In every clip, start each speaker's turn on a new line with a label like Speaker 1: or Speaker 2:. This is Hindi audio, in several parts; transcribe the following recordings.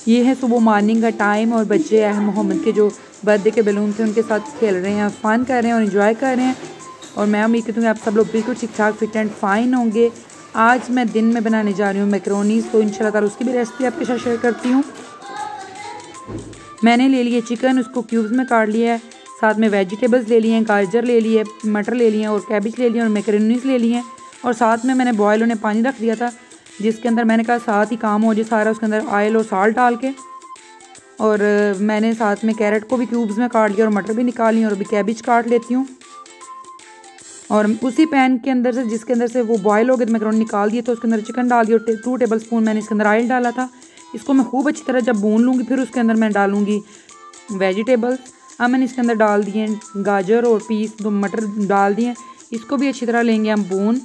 Speaker 1: ये है सुबह मॉर्निंग का टाइम और बच्चे अहम मोहम्मद के जो बर्थडे के बैलून थे उनके साथ खेल रहे हैं, फ़न कर रहे हैं और इन्जॉय कर रहे हैं। और मैं उम्मीद करती हूँ आप सब लोग बिल्कुल ठीक ठाक फिट एंड फाइन होंगे। आज मैं दिन में बनाने जा रही हूँ मैकरोनीज़, तो इंशाल्लाह ताला उसकी भी रेसिपी आपके साथ शेयर करती हूँ। मैंने ले लिए चिकन, उसको क्यूब्स में काट लिया है, साथ में वेजिटेबल्स ले लिए हैं, गाजर ले लिए, मटर ले लिए और कैबिज ले लिए और मैकरोनीज़ ले लिए हैं। और साथ में मैंने बॉयल होने पानी रख दिया था, जिसके अंदर मैंने कहा साथ ही काम हो जाए सारा, उसके अंदर ऑयल और साल्ट डाल के। और मैंने साथ में कैरेट को भी क्यूब्स में काट लिया और मटर भी निकाल ली और अभी कैबिज काट लेती हूँ। और उसी पैन के अंदर से जिसके अंदर से वो बॉयल हो गए तो मैकरोनी निकाल दिए, तो उसके अंदर चिकन डाल दिया और 2 टेबल स्पून मैंने इसके अंदर ऑयल डाला था। इसको मैं खूब अच्छी तरह जब भून लूँगी फिर उसके अंदर मैं डालूँगी वेजिटेबल्स। अब मैंने इसके अंदर डाल दिए गाजर और पीस 2 मटर डाल दिए, इसको भी अच्छी तरह लेंगे हम भून।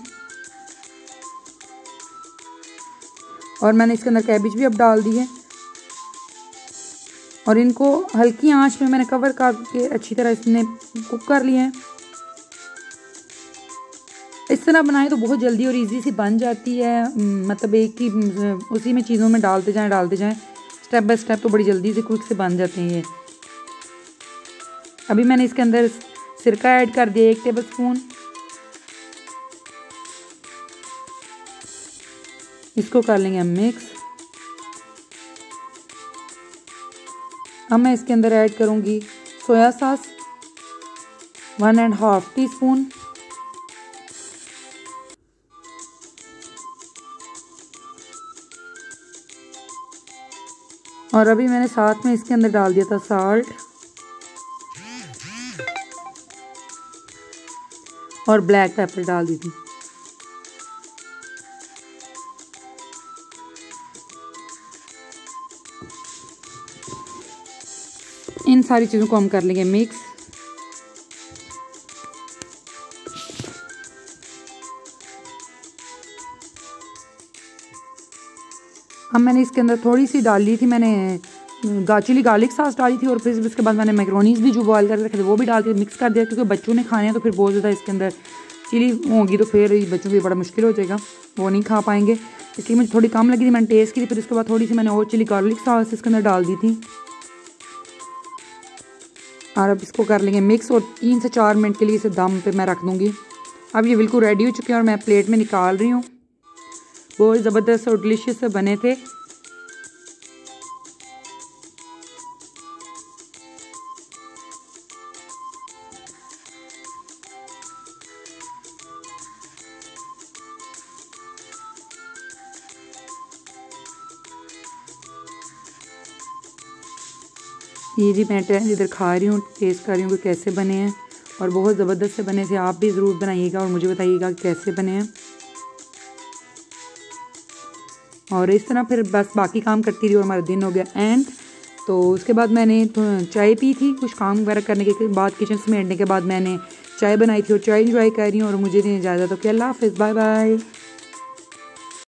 Speaker 1: और मैंने इसके अंदर कैबिज भी अब डाल दी है और इनको हल्की आंच में मैंने कवर करके अच्छी तरह इसने कुक कर लिए हैं। इस तरह बनाएं तो बहुत जल्दी और इजी सी बन जाती है, मतलब एक ही उसी में चीज़ों में डालते जाएं स्टेप बाय स्टेप, तो बड़ी जल्दी से क्विक से बन जाते हैं ये। अभी मैंने इसके अंदर सिरका ऐड कर दिया 1 टेबल स्पून। इसको कर लेंगे हम मिक्स। अब मैं इसके अंदर ऐड करूंगी सोया सॉस 1.5 टीस्पून, और अभी मैंने साथ में इसके अंदर डाल दिया था साल्ट और ब्लैक पेपर डाल दी थी। इन सारी चीज़ों को हम कर लेंगे मिक्स। अब मैंने इसके अंदर थोड़ी सी डाली थी, मैंने चिली गार्लिक सॉस डाली थी और फिर उसके बाद मैंने मैकरोनीज़ भी जो बॉयल करके रखे थे वो भी डाल के मिक्स कर दिया, क्योंकि बच्चों ने खाने हैं तो फिर बहुत ज़्यादा इसके अंदर चिली होगी तो फिर बच्चों को बड़ा मुश्किल हो जाएगा, वो नहीं खा पाएंगे। इसलिए मुझे थोड़ी कम लगी थी, मैंने टेस्ट की थी। फिर उसके बाद थोड़ी सी मैंने और चिली गार्लिक सॉस इसके अंदर डाल दी थी और अब इसको कर लेंगे मिक्स और 3 से 4 मिनट के लिए इसे दम पे मैं रख दूँगी। अब ये बिल्कुल रेडी हो चुके हैं और मैं प्लेट में निकाल रही हूँ। बहुत ज़बरदस्त और डिलीशियस से बने थे। ये जी मैं इधर खा रही हूँ, टेस्ट कर रही हूँ कि कैसे बने हैं और बहुत ज़बरदस्त से बने थे। आप भी ज़रूर बनाइएगा और मुझे बताइएगा कि कैसे बने हैं। और इस तरह फिर बस बाकी काम करती रही और हमारा दिन हो गया एंड। तो उसके बाद मैंने चाय पी थी, कुछ काम वगैरह करने के बाद किचन समेटने के बाद मैंने चाय बनाई थी और चाय इंजॉय कर रही हूँ। और मुझे दें इजाज़त, ओके, अल्लाह हाफ़िज़, बाय बाय।